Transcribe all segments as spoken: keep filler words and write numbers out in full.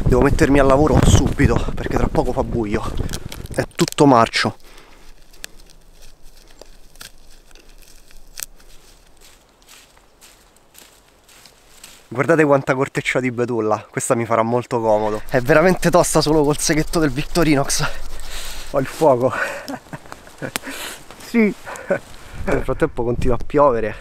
Devo mettermi al lavoro subito perché tra poco fa buio. È tutto marcio. Guardate quanta corteccia di betulla, questa mi farà molto comodo. È veramente tosta solo col seghetto del Victorinox. Ho il fuoco. Sì. Nel frattempo continua a piovere.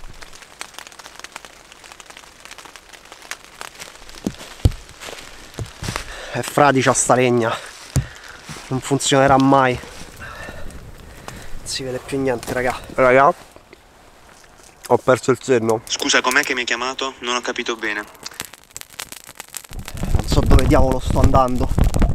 È fradicia sta legna. Non funzionerà mai. Non si vede più niente, raga. Raga, ho perso il senno. Scusa, com'è che mi hai chiamato? Non ho capito bene. Non so dove diavolo sto andando.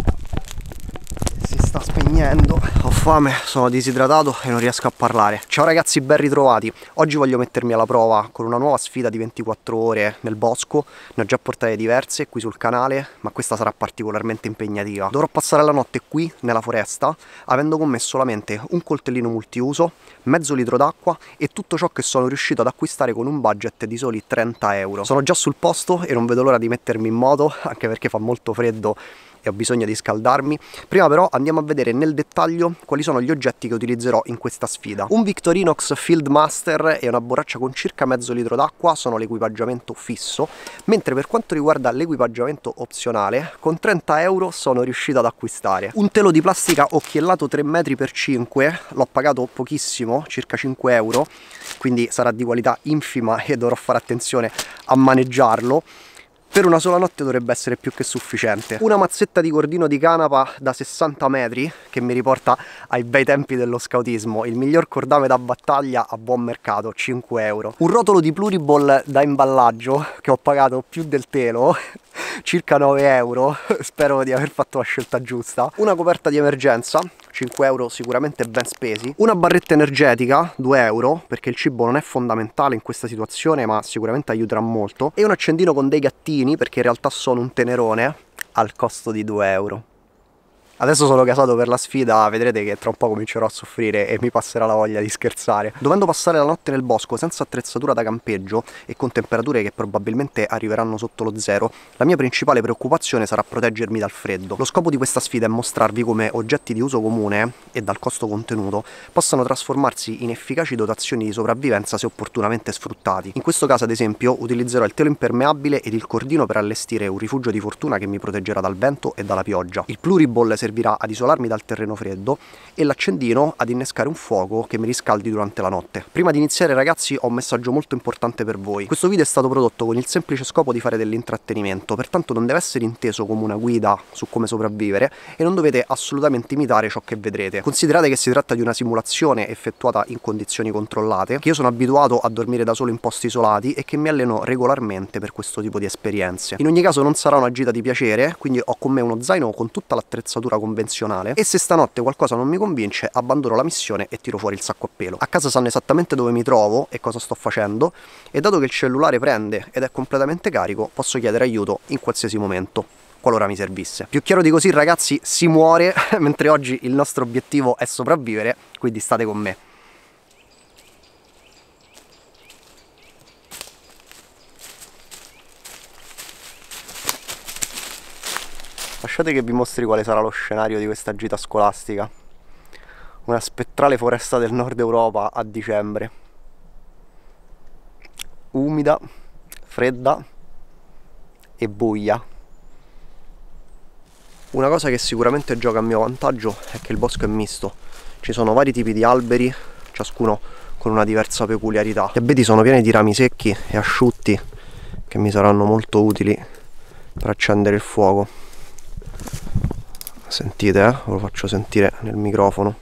Si sta spegnendo. Ho fame, sono disidratato e non riesco a parlare. Ciao ragazzi, ben ritrovati. Oggi voglio mettermi alla prova con una nuova sfida di ventiquattro ore nel bosco. Ne ho già portate diverse qui sul canale, ma questa sarà particolarmente impegnativa. Dovrò passare la notte qui nella foresta, avendo con me solamente un coltellino multiuso, mezzo litro d'acqua e tutto ciò che sono riuscito ad acquistare con un budget di soli trenta euro. Sono già sul posto e non vedo l'ora di mettermi in moto, anche perché fa molto freddo e ho bisogno di scaldarmi. Prima però andiamo a vedere nel dettaglio quali sono gli oggetti che utilizzerò in questa sfida. Un Victorinox Field Master e una borraccia con circa mezzo litro d'acqua sono l'equipaggiamento fisso, mentre per quanto riguarda l'equipaggiamento opzionale, con trenta euro sono riuscito ad acquistare un telo di plastica occhiellato tre metri per cinque, l'ho pagato pochissimo, circa cinque euro, quindi sarà di qualità infima e dovrò fare attenzione a maneggiarlo. Per una sola notte dovrebbe essere più che sufficiente. Una mazzetta di cordino di canapa da sessanta metri che mi riporta ai bei tempi dello scautismo, il miglior cordame da battaglia a buon mercato, cinque euro. Un rotolo di pluriball da imballaggio che ho pagato più del telo, circa nove euro, spero di aver fatto la scelta giusta. Una coperta di emergenza, cinque euro sicuramente ben spesi. Una barretta energetica, due euro, perché il cibo non è fondamentale in questa situazione ma sicuramente aiuterà molto. E un accendino con dei gattini, perché in realtà sono un tenerone, al costo di due euro. Adesso sono casato per la sfida, vedrete che tra un po' comincerò a soffrire e mi passerà la voglia di scherzare. Dovendo passare la notte nel bosco senza attrezzatura da campeggio e con temperature che probabilmente arriveranno sotto lo zero, la mia principale preoccupazione sarà proteggermi dal freddo. Lo scopo di questa sfida è mostrarvi come oggetti di uso comune e dal costo contenuto possano trasformarsi in efficaci dotazioni di sopravvivenza se opportunamente sfruttati. In questo caso ad esempio utilizzerò il telo impermeabile ed il cordino per allestire un rifugio di fortuna che mi proteggerà dal vento e dalla pioggia. Il pluriball servirà servirà ad isolarmi dal terreno freddo e l'accendino ad innescare un fuoco che mi riscaldi durante la notte. Prima di iniziare ragazzi ho un messaggio molto importante per voi. Questo video è stato prodotto con il semplice scopo di fare dell'intrattenimento, pertanto non deve essere inteso come una guida su come sopravvivere e non dovete assolutamente imitare ciò che vedrete. Considerate che si tratta di una simulazione effettuata in condizioni controllate, che io sono abituato a dormire da solo in posti isolati e che mi alleno regolarmente per questo tipo di esperienze. In ogni caso non sarà una gita di piacere, quindi ho con me uno zaino con tutta l'attrezzatura convenzionale e se stanotte qualcosa non mi convince abbandono la missione e tiro fuori il sacco a pelo. A casa sanno esattamente dove mi trovo e cosa sto facendo e dato che il cellulare prende ed è completamente carico posso chiedere aiuto in qualsiasi momento qualora mi servisse. Più chiaro di così ragazzi si muore, mentre oggi il nostro obiettivo è sopravvivere, quindi state con me. Lasciate che vi mostri quale sarà lo scenario di questa gita scolastica. Una spettrale foresta del nord Europa a dicembre. Umida, fredda e buia. Una cosa che sicuramente gioca a mio vantaggio è che il bosco è misto. Ci sono vari tipi di alberi, ciascuno con una diversa peculiarità. Gli abeti sono pieni di rami secchi e asciutti che mi saranno molto utili per accendere il fuoco. Sentite, eh? Ve lo faccio sentire nel microfono.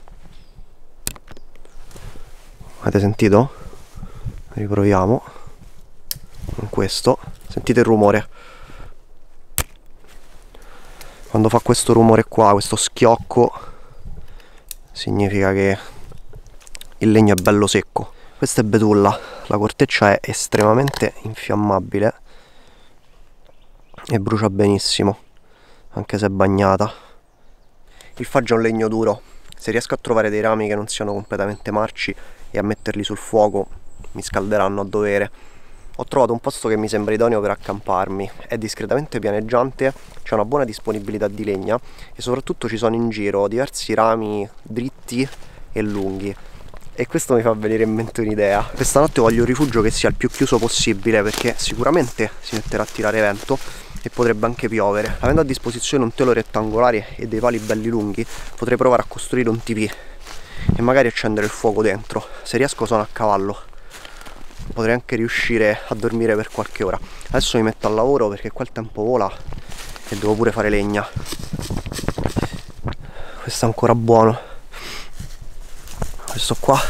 Avete sentito? Riproviamo con questo. Sentite il rumore. Quando fa questo rumore qua, questo schiocco, significa che il legno è bello secco. Questa è betulla, la corteccia è estremamente infiammabile e brucia benissimo, anche se è bagnata. Il faggio è un legno duro, se riesco a trovare dei rami che non siano completamente marci e a metterli sul fuoco mi scalderanno a dovere. Ho trovato un posto che mi sembra idoneo per accamparmi, è discretamente pianeggiante, c'è una buona disponibilità di legna e soprattutto ci sono in giro diversi rami dritti e lunghi. E questo mi fa venire in mente un'idea. Questa notte voglio un rifugio che sia il più chiuso possibile, perché sicuramente si metterà a tirare vento e potrebbe anche piovere. Avendo a disposizione un telo rettangolare e dei pali belli lunghi, potrei provare a costruire un tipì e magari accendere il fuoco dentro. Se riesco sono a cavallo, potrei anche riuscire a dormire per qualche ora. Adesso mi metto al lavoro perché qua il tempo vola e devo pure fare legna. Questo è ancora buono. Questo qua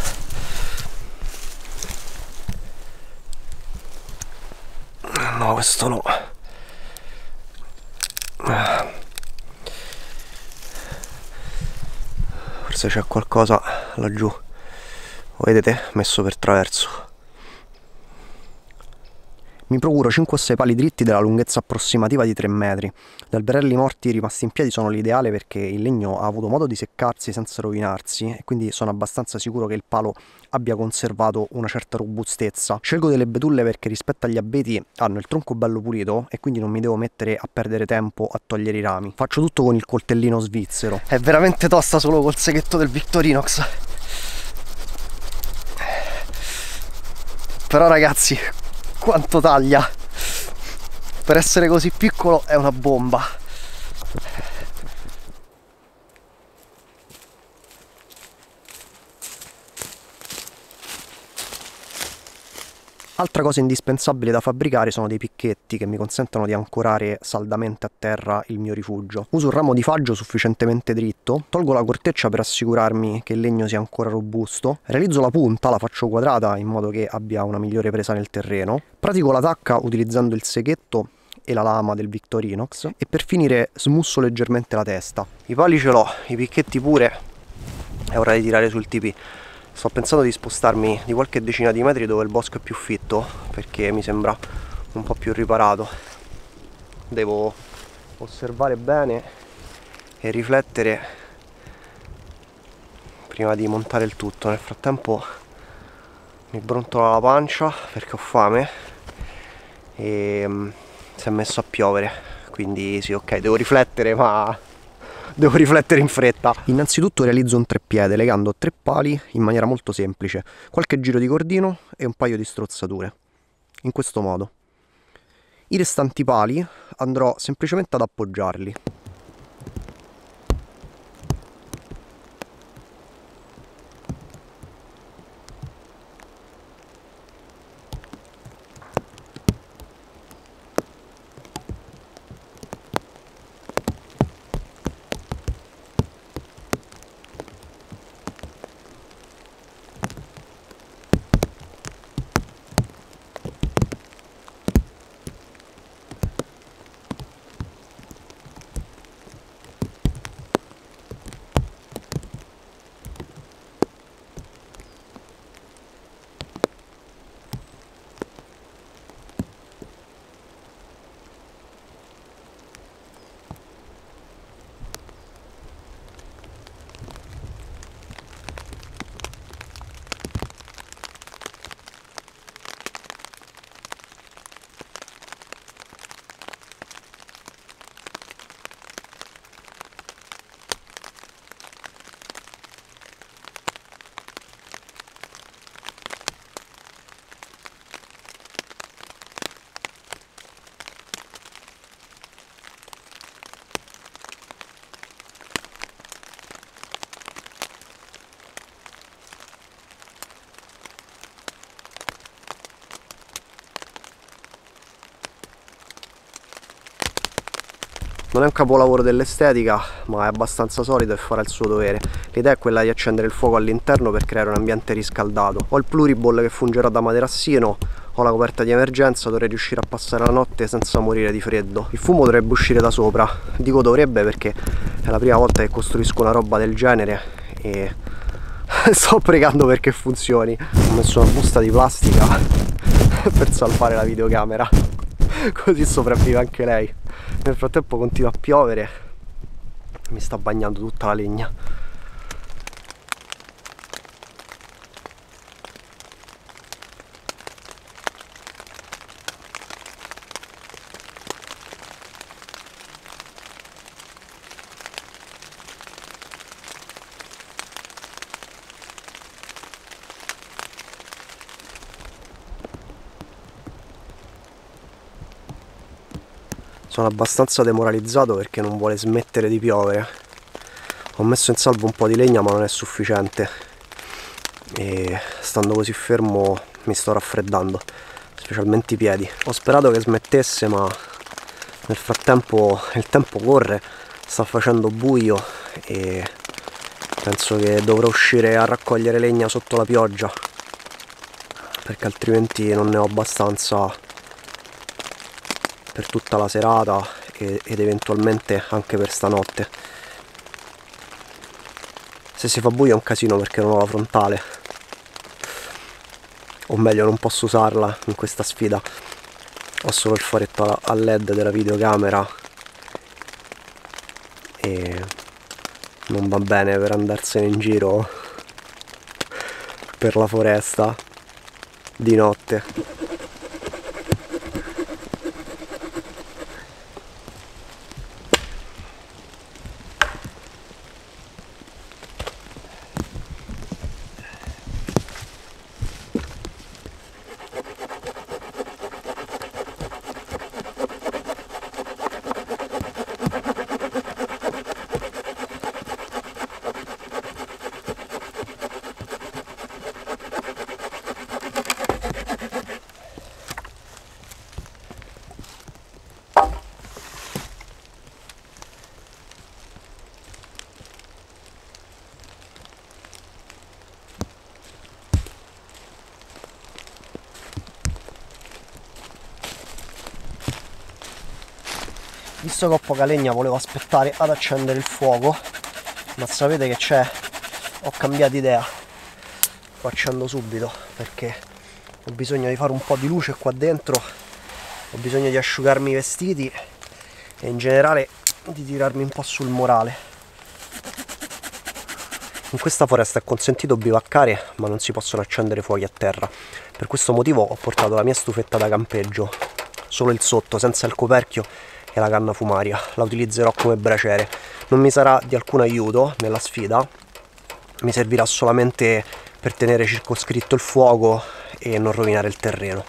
no, questo no. Forse c'è qualcosa laggiù, lo vedete? Messo per traverso. Mi procuro cinque o sei pali dritti della lunghezza approssimativa di tre metri. Gli alberelli morti rimasti in piedi sono l'ideale perché il legno ha avuto modo di seccarsi senza rovinarsi e quindi sono abbastanza sicuro che il palo abbia conservato una certa robustezza. Scelgo delle betulle perché rispetto agli abeti hanno il tronco bello pulito e quindi non mi devo mettere a perdere tempo a togliere i rami. Faccio tutto con il coltellino svizzero. È veramente tosta solo col seghetto del Victorinox. Però ragazzi, quanto taglia! Per essere così piccolo è una bomba. Altra cosa indispensabile da fabbricare sono dei picchetti che mi consentono di ancorare saldamente a terra il mio rifugio. Uso un ramo di faggio sufficientemente dritto, tolgo la corteccia per assicurarmi che il legno sia ancora robusto, realizzo la punta, la faccio quadrata in modo che abbia una migliore presa nel terreno, pratico la tacca utilizzando il seghetto e la lama del Victorinox e per finire smusso leggermente la testa. I pali ce l'ho, i picchetti pure, è ora di tirare sul tipì. Sto pensando di spostarmi di qualche decina di metri dove il bosco è più fitto, perché mi sembra un po' più riparato. Devo osservare bene e riflettere prima di montare il tutto. Nel frattempo mi brontola la pancia perché ho fame e um, si è messo a piovere, quindi sì, ok, devo riflettere, ma devo riflettere in fretta. Innanzitutto realizzo un treppiede legando tre pali in maniera molto semplice, qualche giro di cordino e un paio di strozzature, in questo modo. I restanti pali andrò semplicemente ad appoggiarli. Non è un capolavoro dell'estetica, ma è abbastanza solido e farà il suo dovere. L'idea è quella di accendere il fuoco all'interno per creare un ambiente riscaldato. Ho il pluriball che fungerà da materassino, ho la coperta di emergenza, dovrei riuscire a passare la notte senza morire di freddo. Il fumo dovrebbe uscire da sopra, dico dovrebbe perché è la prima volta che costruisco una roba del genere e sto pregando perché funzioni. Ho messo una busta di plastica per salvare la videocamera, così sopravvive anche lei. Nel frattempo continua a piovere, mi sta bagnando tutta la legna. Sono abbastanza demoralizzato perché non vuole smettere di piovere. Ho messo in salvo un po' di legna ma non è sufficiente e stando così fermo mi sto raffreddando, specialmente i piedi. Ho sperato che smettesse ma nel frattempo il tempo corre, sta facendo buio e penso che dovrò uscire a raccogliere legna sotto la pioggia perché altrimenti non ne ho abbastanza per tutta la serata ed eventualmente anche per stanotte. Se si fa buio è un casino perché non ho la frontale, o meglio non posso usarla in questa sfida, ho solo il faretto a led della videocamera e non va bene per andarsene in giro per la foresta di notte. Visto che ho poca legna volevo aspettare ad accendere il fuoco, ma sapete che c'è? Ho cambiato idea, lo accendo subito perché ho bisogno di fare un po' di luce qua dentro, ho bisogno di asciugarmi i vestiti e in generale di tirarmi un po' sul morale. In questa foresta è consentito bivaccare ma non si possono accendere fuochi a terra, per questo motivo ho portato la mia stufetta da campeggio, solo il sotto, senza il coperchio e la canna fumaria, la utilizzerò come braciere. Non mi sarà di alcun aiuto nella sfida, mi servirà solamente per tenere circoscritto il fuoco e non rovinare il terreno.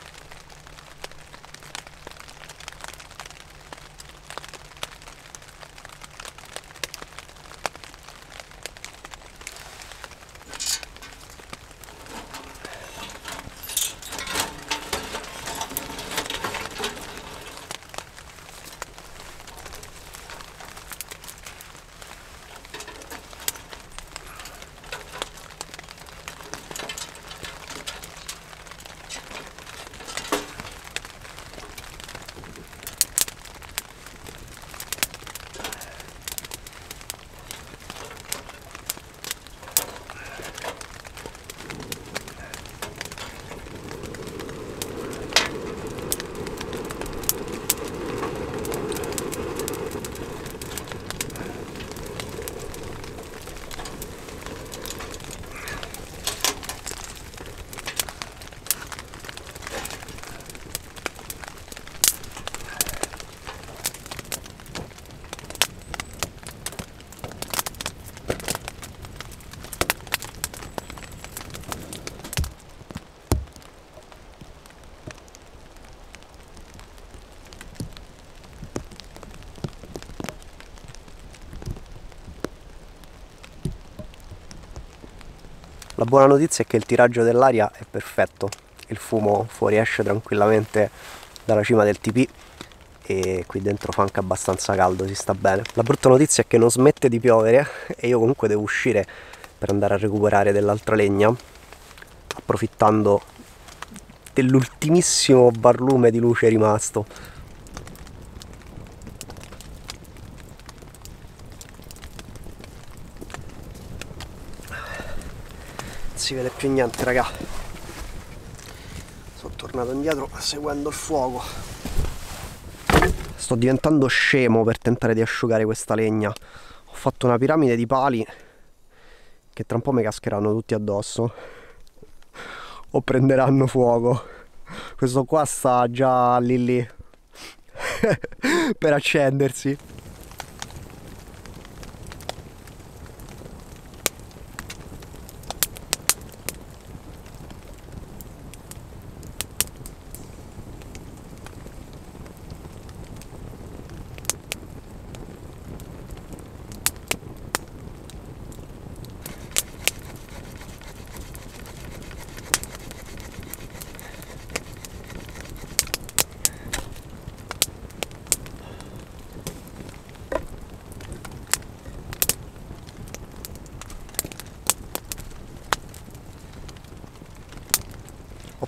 La buona notizia è che il tiraggio dell'aria è perfetto, il fumo fuoriesce tranquillamente dalla cima del tipì e qui dentro fa anche abbastanza caldo, si sta bene. La brutta notizia è che non smette di piovere e io comunque devo uscire per andare a recuperare dell'altra legna, approfittando dell'ultimissimo barlume di luce rimasto. Non si vede più niente, raga. Sono tornato indietro seguendo il fuoco. Sto diventando scemo per tentare di asciugare questa legna. Ho fatto una piramide di pali che tra un po' mi cascheranno tutti addosso o prenderanno fuoco. Questo qua sta già lì lì per accendersi.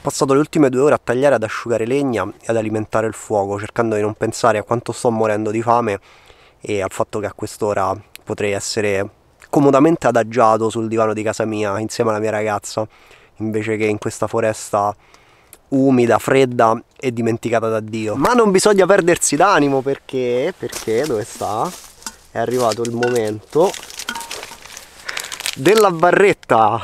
passato le ultime due ore a tagliare, ad asciugare legna e ad alimentare il fuoco, cercando di non pensare a quanto sto morendo di fame e al fatto che a quest'ora potrei essere comodamente adagiato sul divano di casa mia insieme alla mia ragazza, invece che in questa foresta umida, fredda e dimenticata da Dio. Ma non bisogna perdersi d'animo, perché, perché, dove sta? È arrivato il momento della barretta.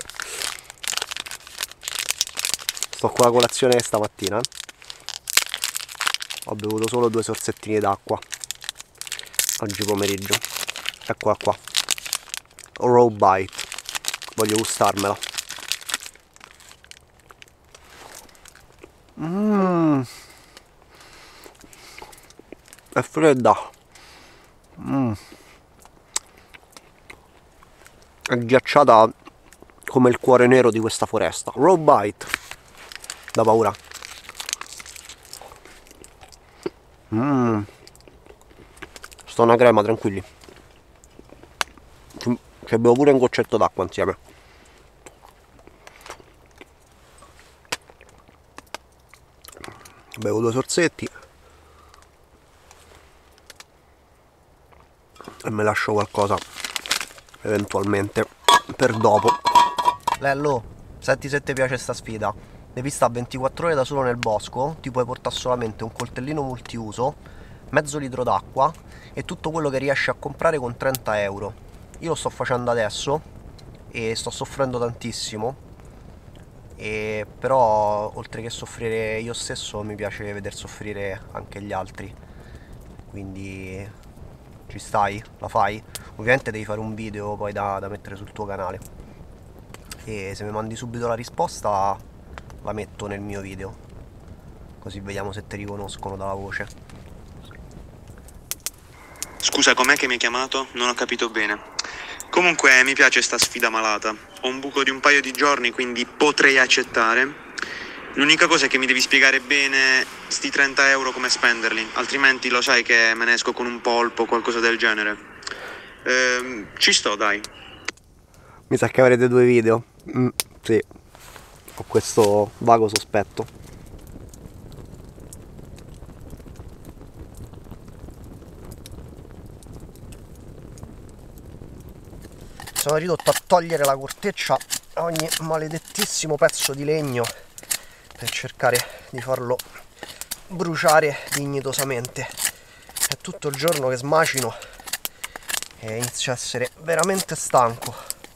Sto con la colazione stamattina. Ho bevuto solo due sorsettini d'acqua oggi pomeriggio. Eccola qua. Raw Bite. Voglio gustarmela. Mmm. È fredda. Mmm. È ghiacciata come il cuore nero di questa foresta. Raw Bite. Da paura. Mmm. Sto una crema, tranquilli. Ci bevo pure un goccetto d'acqua insieme. Bevo due sorsetti e me lascio qualcosa eventualmente per dopo. Lello, senti se ti piace sta sfida. Devi stare ventiquattro ore da solo nel bosco, ti puoi portare solamente un coltellino multiuso, mezzo litro d'acqua e tutto quello che riesci a comprare con trenta euro. Io lo sto facendo adesso e sto soffrendo tantissimo, e però oltre che soffrire io stesso mi piace veder soffrire anche gli altri, quindi ci stai? La fai? Ovviamente devi fare un video poi da, da mettere sul tuo canale e se mi mandi subito la risposta la metto nel mio video, così vediamo se ti riconoscono dalla voce. Scusa, com'è che mi hai chiamato? Non ho capito bene. Comunque mi piace sta sfida malata. Ho un buco di un paio di giorni, quindi potrei accettare. L'unica cosa è che mi devi spiegare bene sti trenta euro come spenderli, altrimenti lo sai che me ne esco con un polpo o qualcosa del genere. Ehm, ci sto, dai. Mi sa che avrete due video. Mm, sì, ho questo vago sospetto. Sono ridotto a togliere la corteccia a ogni maledettissimo pezzo di legno per cercare di farlo bruciare dignitosamente. È tutto il giorno che smacino e inizio a essere veramente stanco,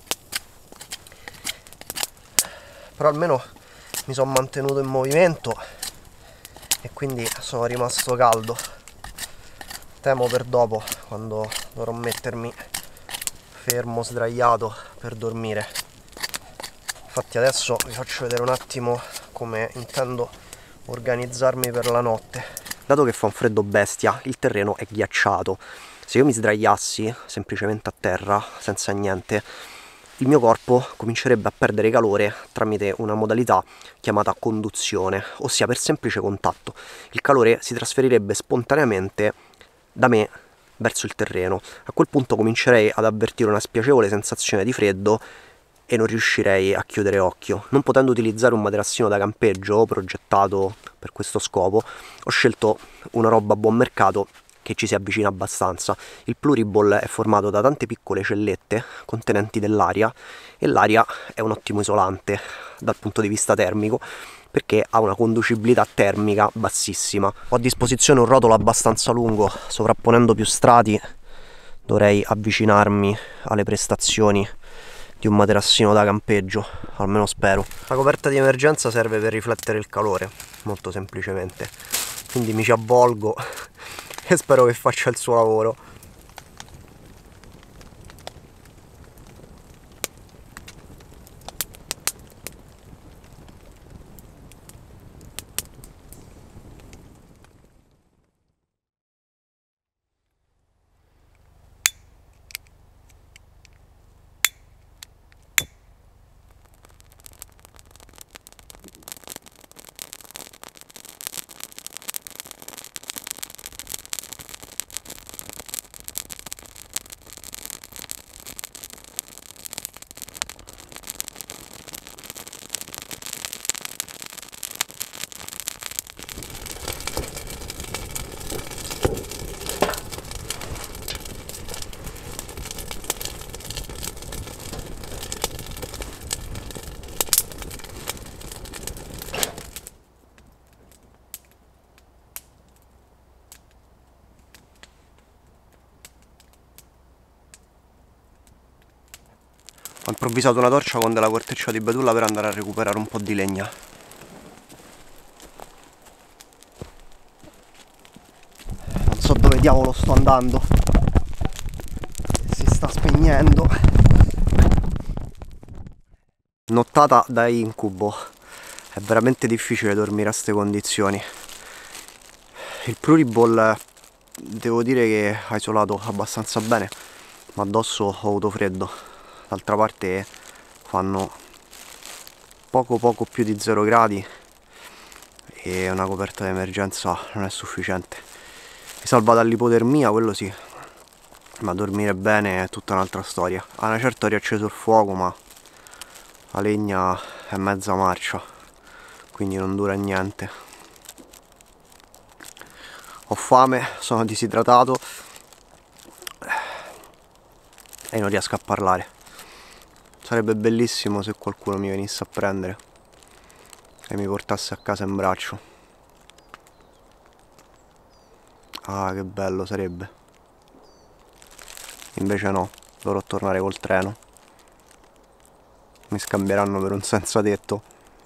però almeno mi sono mantenuto in movimento e quindi sono rimasto caldo. Temo per dopo, quando dovrò mettermi fermo, sdraiato per dormire. Infatti adesso vi faccio vedere un attimo come intendo organizzarmi per la notte. Dato che fa un freddo bestia, il terreno è ghiacciato. Se io mi sdraiassi semplicemente a terra, senza niente, il mio corpo comincerebbe a perdere calore tramite una modalità chiamata conduzione, ossia per semplice contatto. Il calore si trasferirebbe spontaneamente da me verso il terreno. A quel punto comincerei ad avvertire una spiacevole sensazione di freddo e non riuscirei a chiudere occhio. Non potendo utilizzare un materassino da campeggio progettato per questo scopo, ho scelto una roba a buon mercato che ci si avvicina abbastanza. Il Pluriball è formato da tante piccole cellette contenenti dell'aria e l'aria è un ottimo isolante dal punto di vista termico, perché ha una conducibilità termica bassissima. Ho a disposizione un rotolo abbastanza lungo, sovrapponendo più strati dovrei avvicinarmi alle prestazioni di un materassino da campeggio, almeno spero. La coperta di emergenza serve per riflettere il calore, molto semplicemente, quindi mi ci avvolgo e spero che faccia il suo lavoro. Ho improvvisato una torcia con della corteccia di betulla per andare a recuperare un po' di legna. Non so dove diavolo sto andando. Si sta spegnendo. Nottata da incubo. È veramente difficile dormire a queste condizioni. Il Pluriball devo dire che ha isolato abbastanza bene, ma addosso ho avuto freddo. D'altra parte fanno poco poco più di zero gradi e una coperta d'emergenza non è sufficiente. Mi salva dall'ipotermia, quello sì, ma dormire bene è tutta un'altra storia. A una certa ho riacceso il fuoco, ma la legna è mezza marcia, quindi non dura niente. Ho fame, sono disidratato e non riesco a parlare. Sarebbe bellissimo se qualcuno mi venisse a prendere e mi portasse a casa in braccio. Ah, che bello sarebbe. Invece no, dovrò tornare col treno. Mi scambieranno per un senza tetto.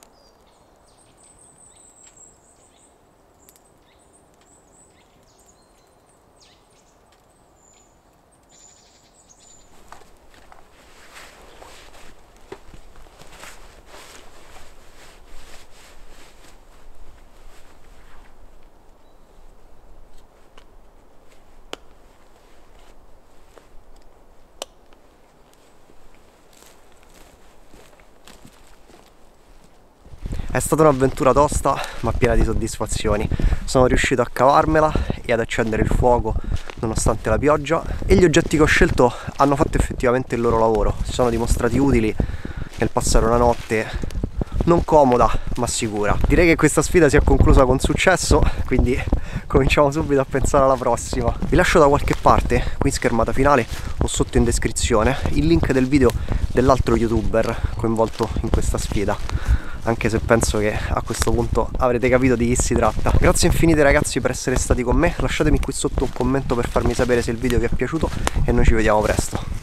È stata un'avventura tosta ma piena di soddisfazioni. Sono riuscito a cavarmela e ad accendere il fuoco nonostante la pioggia e gli oggetti che ho scelto hanno fatto effettivamente il loro lavoro. Si sono dimostrati utili nel passare una notte non comoda ma sicura. Direi che questa sfida si è conclusa con successo, quindi cominciamo subito a pensare alla prossima. Vi lascio da qualche parte, qui in schermata finale o sotto in descrizione, il link del video dell'altro youtuber coinvolto in questa sfida, anche se penso che a questo punto avrete capito di chi si tratta. Grazie infinite ragazzi per essere stati con me, lasciatemi qui sotto un commento per farmi sapere se il video vi è piaciuto e noi ci vediamo presto.